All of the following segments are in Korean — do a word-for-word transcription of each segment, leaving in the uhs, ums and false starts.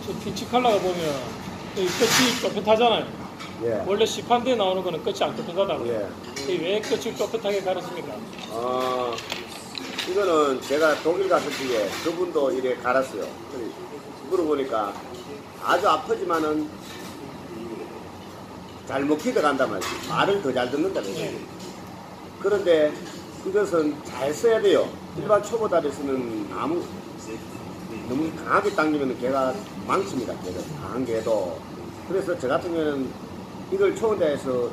저 피치 칼라가 보면 이 끝이 뻣뻣하잖아요. 예. 원래 시판대에 나오는 거는 끝이 안 뻣뻣하다고. 예. 왜 끝이 뻣뻣하게 갈았습니까? 어, 이거는 제가 독일 갔을 때 그분도 이래 갈았어요. 물어보니까 아주 아프지만은 잘 먹히다 간단 말이에요. 말을 더 잘 듣는다는 거예요. 예. 그런데 이것은 잘 써야 돼요. 일반 초보자에서는 아무 너무 강하게 당기면 개가 망칩니다. 개가 강한 개도. 그래서 저 같은 경우는 이걸 초보자에서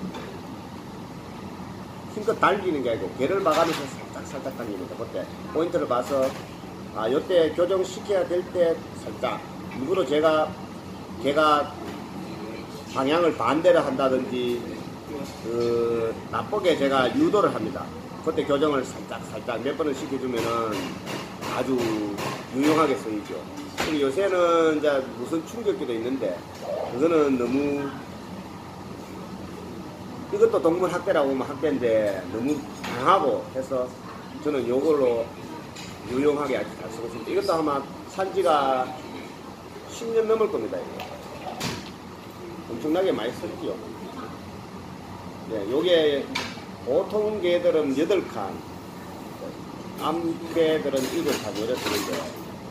힘껏 당기는 게 아니고 개를 막으면서 살짝 살짝 당깁니다. 그때 포인트를 봐서 아 요때 교정시켜야 될 때 살짝 일부러 제가 개가 방향을 반대로 한다든지 그 나쁘게 제가 유도를 합니다. 그때 교정을 살짝 살짝 몇 번을 시켜주면은 아주 유용하게 쓰이죠. 그리고 요새는 이제 무슨 충격기도 있는데 그거는 너무 이것도 동물학대라고 하면 학대인데 너무 강하고 해서 저는 요걸로 유용하게 아주 잘 쓰고 있습니다. 이것도 아마 산지가 십 년 넘을 겁니다. 이거. 엄청나게 많이 썼죠. 네, 요게 보통 개들은 여덟 칸, 암개들은 일곱 칸 이렇게 쓰는데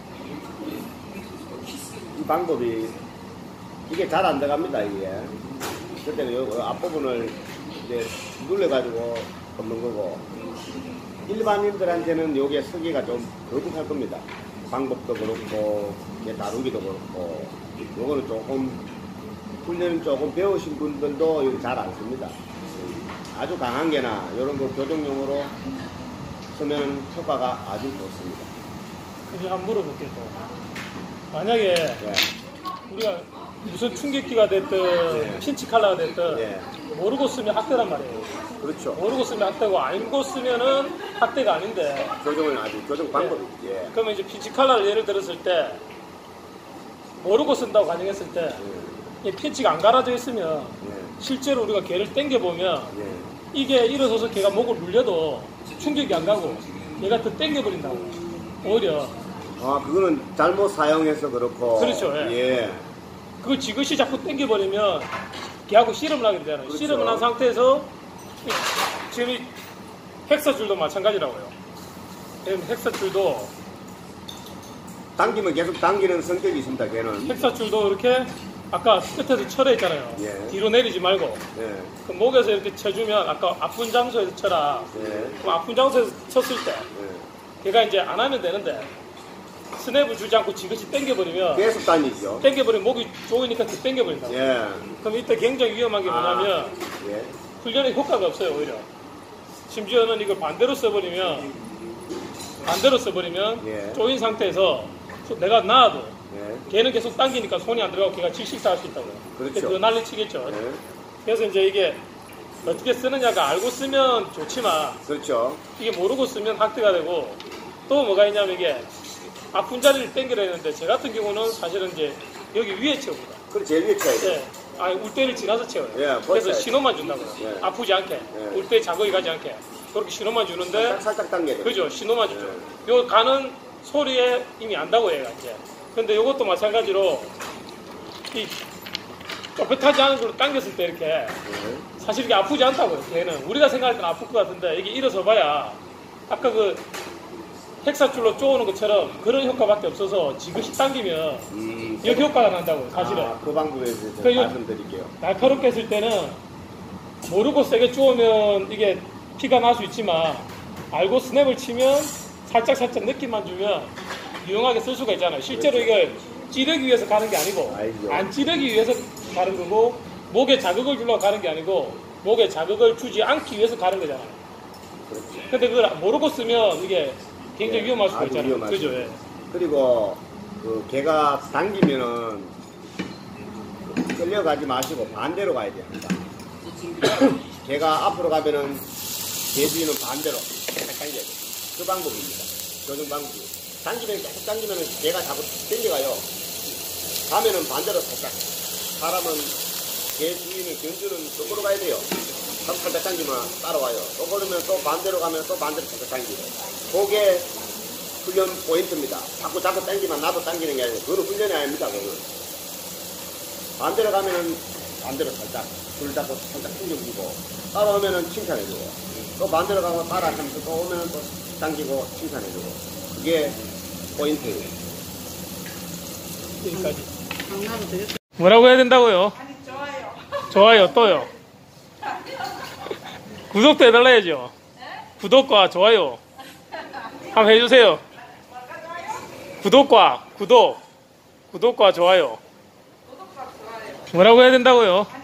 이 방법이 이게 잘 안 들어갑니다. 이게 그때는 요 앞부분을 이제 눌러가지고 걷는 거고 일반인들한테는 요게 쓰기가 좀 거북할 겁니다. 방법도 그렇고 다루기도 그렇고 요거는 조금 훈련 조금 배우신 분들도 이거 잘 안 씁니다. 아주 강한 개나 이런 거 교정용으로 쓰면 효과가 아주 좋습니다. 그냥 한번 물어볼게요. 또. 만약에 네. 우리가 무슨 충격기가 됐든 네. 핀치 칼라가 됐든 네. 모르고 쓰면 학대란 말이에요. 그렇죠. 모르고 쓰면 학대고 알고 쓰면은 학대가 아닌데. 교정은 아주 교정 방법이 네. 예. 그러면 이제 핀치 칼라를 예를 들었을 때 모르고 쓴다고 가정했을 때 이 핀치가 안 갈아져 있으면 예. 실제로 우리가 개를 당겨 보면 예. 이게 일어서서 개가 목을 눌려도 충격이 안 가고 얘가 더 당겨 버린다고. 오히려. 아 그거는 잘못 사용해서 그렇고. 그렇죠. 예. 예. 그걸 지그시 자꾸 당겨버리면 걔하고 씨름을 하게 되잖아요. 그렇죠. 씨름을 한 상태에서 이, 지금 이 헥사줄도 마찬가지라고요. 헥사줄도 당기면 계속 당기는 성격이 있습니다. 걔는. 헥사줄도 이렇게 아까 끝에서 철에 있잖아요. 예. 뒤로 내리지 말고 예. 그 목에서 이렇게 쳐주면 아까 아픈 장소에서 쳐라. 예. 그럼 아픈 장소에서 쳤을 때 예. 걔가 이제 안 하면 되는데 스냅을 주지 않고 지그시 당겨버리면 계속 다니죠. 당겨버리면 목이 좋으니까 더 당겨버린다고. 예. 그럼 이때 굉장히 위험한 게 뭐냐면 아, 예. 훈련에 효과가 없어요. 오히려 심지어는 이걸 반대로 써버리면 반대로 써버리면 예. 쪼인 상태에서 내가 놔도 예. 걔는 계속 당기니까 손이 안 들어가고 걔가 질식사할 수 있다고요. 그렇죠. 더 난리치겠죠. 예. 그래서 이제 이게 어떻게 쓰느냐가 알고 쓰면 좋지만 그렇죠. 이게 모르고 쓰면 학대가 되고 또 뭐가 있냐면 이게 아픈 자리를 당기려 했는데 제 같은 경우는 사실은 이제 여기 위에 채웁니다. 그럼 제일 위에 쳐야 돼요. 네. 아니 울대를 지나서 채워요. 예, 그래서 벌써 신호만 준다고요. 예. 아프지 않게 예. 울대 자극이 가지 않게 그렇게 신호만 주는데 살짝, 살짝 당겨야 돼요. 그죠 신호만 주죠. 예. 요 가는 소리에 이미 안다고 얘가 이제. 근데 요것도 마찬가지로 이 뻣뻣하지 않은 걸로 당겼을 때 이렇게 예. 사실 이게 아프지 않다고요. 걔는 우리가 생각할 때는 아플 것 같은데 이게 일어서 봐야 아까 그 헥사줄로 쪼오는 것처럼 그런 효과밖에 없어서 지그시 당기면 음, 여기 효과가 난다고요. 사실은. 아, 그 방법에 대해서 그 요- 말씀드릴게요. 날카롭게 했을 때는 모르고 세게 쪼으면 이게 피가 날 수 있지만 알고 스냅을 치면 살짝 살짝 느낌만 주면 유용하게 쓸 수가 있잖아요. 실제로 그렇죠. 이걸 찌르기 위해서 가는 게 아니고 알죠. 안 찌르기 위해서 가는 거고 목에 자극을 주려고 가는 게 아니고 목에 자극을 주지 않기 위해서 가는 거잖아요. 그렇죠. 근데 그걸 모르고 쓰면 이게 굉장히 예, 위험할 수가 아주 있잖아요. 위험하죠. 그죠? 예. 그리고 그 개가 당기면은 끌려가지 마시고 반대로 가야 돼요. 항상. 개가 앞으로 가면은 개 주인은 반대로 살짝 당겨야 돼요. 그 방법입니다. 교정 방법이. 당기면 계속 당기면은 개가 자꾸 당겨가요. 가면은 반대로 살짝. 사람은 개 주인을 견주는 쪽으로 가야 돼요. 그럼 살짝 당기면 따라와요. 또 그러면 또 반대로 가면 또 반대로 살짝 당기고. 그게 훈련 포인트입니다. 자꾸 자꾸 당기면 나도 당기는 게 아니고 그거는 훈련이 아닙니다. 그거는. 반대로 가면은 반대로 살짝 불 잡고 살짝 튕겨주고 따라오면은 칭찬해주고 또 반대로 가고 따라하면서 또 오면은 또 당기고 칭찬해주고 그게 포인트예요. 여기까지. 장난도 되게 뭐라고 해야 된다고요? 아니 좋아요. 좋아요 또요. 구독도 해달라야죠. 구독과 좋아요 한번 해주세요. 구독과 구독 구독과 좋아요 구독과 좋아요. 뭐라고 해야 된다고요?